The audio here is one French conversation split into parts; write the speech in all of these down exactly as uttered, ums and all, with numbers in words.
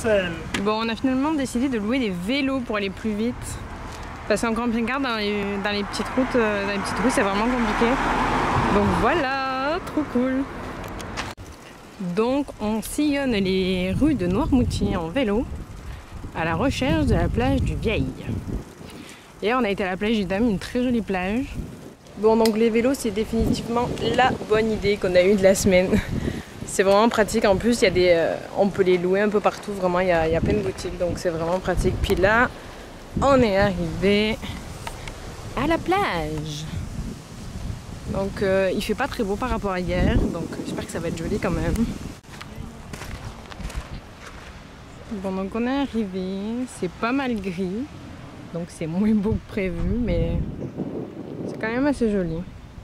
Marcel. Bon, on a finalement décidé de louer des vélos pour aller plus vite. Parce qu'en camping-car, dans les, dans les petites routes, dans les petites rues, c'est vraiment compliqué. Donc voilà, trop cool. Donc on sillonne les rues de Noirmoutier en vélo à la recherche de la plage du Vieil. Hier, on a été à la plage du Dam, une très jolie plage. Bon, donc les vélos, c'est définitivement la bonne idée qu'on a eue de la semaine. C'est vraiment pratique. En plus, il y a des, euh, on peut les louer un peu partout. Vraiment, il y a, il y a plein de boutiques, donc c'est vraiment pratique. Puis là, on est arrivé à la plage. Donc, euh, il fait pas très beau par rapport à hier. Donc, j'espère que ça va être joli quand même. Bon, donc on est arrivé. C'est pas mal gris. Donc, c'est moins beau que prévu, mais c'est quand même assez joli.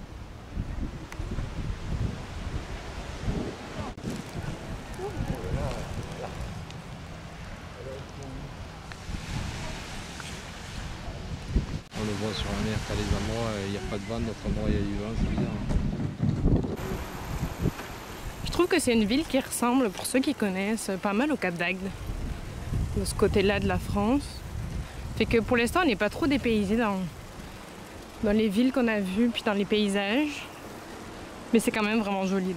On le voit sur la mer, t'as les endroits, il n'y a pas de vent, d'autres endroits il y a du vent, c'est bizarre. Je trouve que c'est une ville qui ressemble, pour ceux qui connaissent, pas mal au Cap d'Agde, de ce côté-là de la France. Fait que pour l'instant, on n'est pas trop dépaysé dans, dans les villes qu'on a vues, puis dans les paysages. Mais c'est quand même vraiment joli.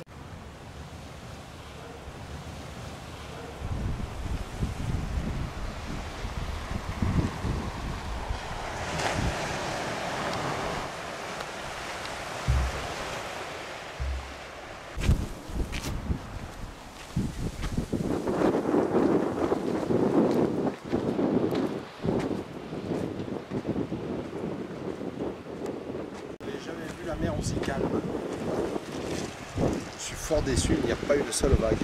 La mer aussi calme. Je suis fort déçu, il n'y a pas une seule vague.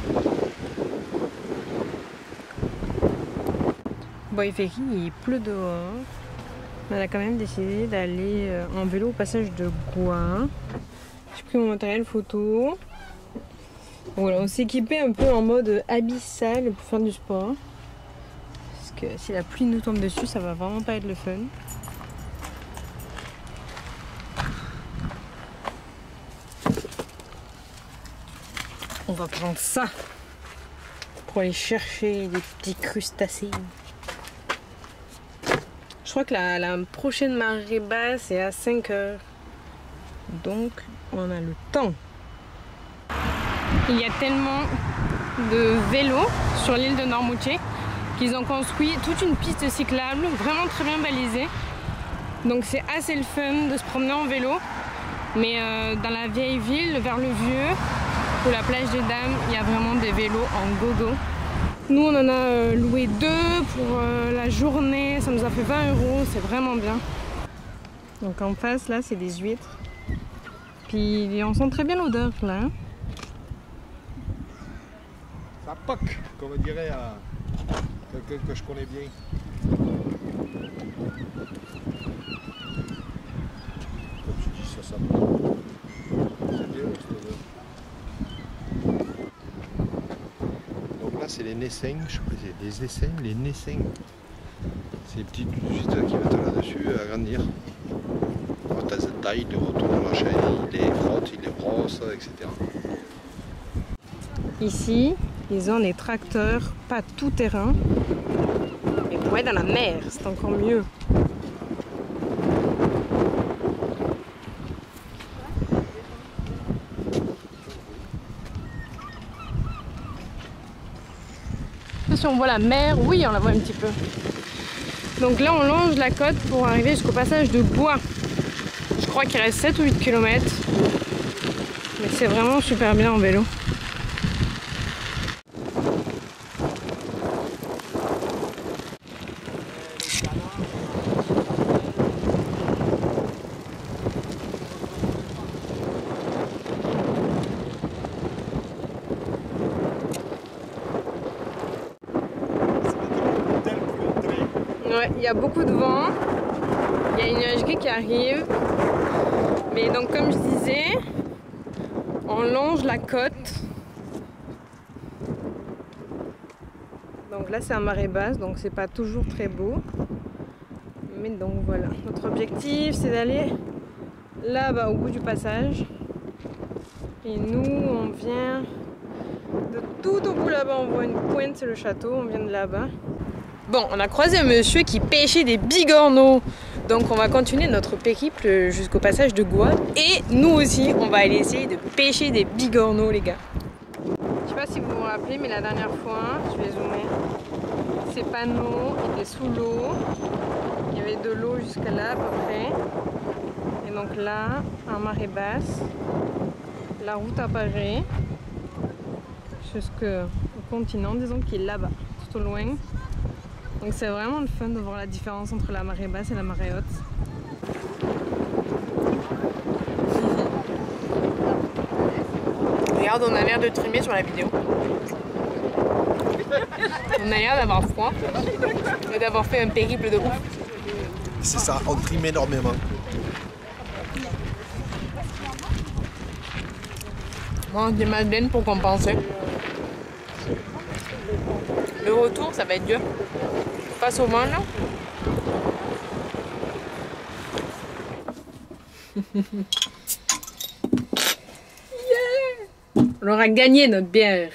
Bon, il fait il pleut dehors. Mais on a quand même décidé d'aller en vélo au passage de Gouin. J'ai pris mon matériel photo. Voilà, on s'est équipé un peu en mode abyssal pour faire du sport. Parce que si la pluie nous tombe dessus, ça va vraiment pas être le fun. On va prendre ça pour aller chercher des petits crustacés. Je crois que la, la prochaine marée basse est à cinq heures. Donc on a le temps. Il y a tellement de vélos sur l'île de Noirmoutier qu'ils ont construit toute une piste cyclable vraiment très bien balisée. Donc c'est assez le fun de se promener en vélo. Mais euh, dans la vieille ville, vers le vieux, pour la plage des Dames, il y a vraiment des vélos en gogo. Nous, on en a euh, loué deux pour euh, la journée. Ça nous a fait vingt euros. C'est vraiment bien. Donc en face, là, c'est des huîtres. Puis on sent très bien l'odeur, là. Ça poque, comme on dirait à quelqu'un que je connais bien. Comme tu dis, ça, ça poque. C'est bien, cette odeur. C'est les naissains, je crois que c'est des essaims, les naissains. C'est les petites huîtres qui mettent là-dessus à grandir. Quand elles se taillent, ils retournent dans la chaîne, ils les frottent, ils les brossent, et cetera. Ici, ils ont des tracteurs, pas tout terrain. Mais pour être dans la mer, c'est encore mieux. Si on voit la mer, oui, on la voit un petit peu. Donc là, on longe la côte pour arriver jusqu'au passage de Bois. Je crois qu'il reste sept ou huit kilomètres. Mais c'est vraiment super bien en vélo. Ouais, il y a beaucoup de vent, il y a une nuage gris qui arrive, mais donc comme je disais, on longe la côte. Donc là c'est à marée basse, donc c'est pas toujours très beau. Mais donc voilà, notre objectif c'est d'aller là-bas au bout du passage. Et nous on vient De tout au bout là-bas, on voit une pointe, c'est le château, on vient de là-bas. Bon, on a croisé un monsieur qui pêchait des bigorneaux. Donc on va continuer notre périple jusqu'au passage de Goa. Et nous aussi, on va aller essayer de pêcher des bigorneaux, les gars. Je sais pas si vous vous rappelez, mais la dernière fois, je vais zoomer, ces panneaux étaient sous l'eau. Il y avait de l'eau jusqu'à là à peu près. Et donc là, en marée basse, la route apparaît jusqu'au continent, disons, qui est là-bas, tout au loin. Donc c'est vraiment le fun de voir la différence entre la marée basse et la marée haute. Regarde, on a l'air de trimer sur la vidéo. On a l'air d'avoir froid et d'avoir fait un périple de ouf. C'est ça, on trime énormément. Moi, des madeleines pour compenser. Le retour, ça va être dur. Face au vent, là. Yeah! On aura gagné notre bière.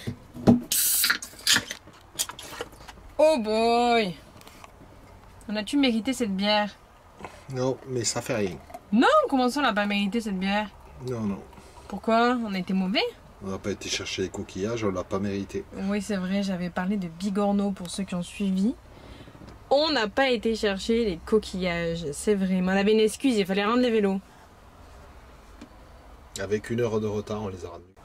Oh boy! On a-tu mérité cette bière? Non, mais ça fait rien. Non, comment ça on n'a pas mérité cette bière? Non, non. Pourquoi? On a été mauvais? On n'a pas été chercher les coquillages, on l'a pas mérité. Oui, c'est vrai, j'avais parlé de bigorneaux pour ceux qui ont suivi. On n'a pas été chercher les coquillages, c'est vrai. Mais on avait une excuse, il fallait rendre les vélos. Avec une heure de retard, on les a ramenés.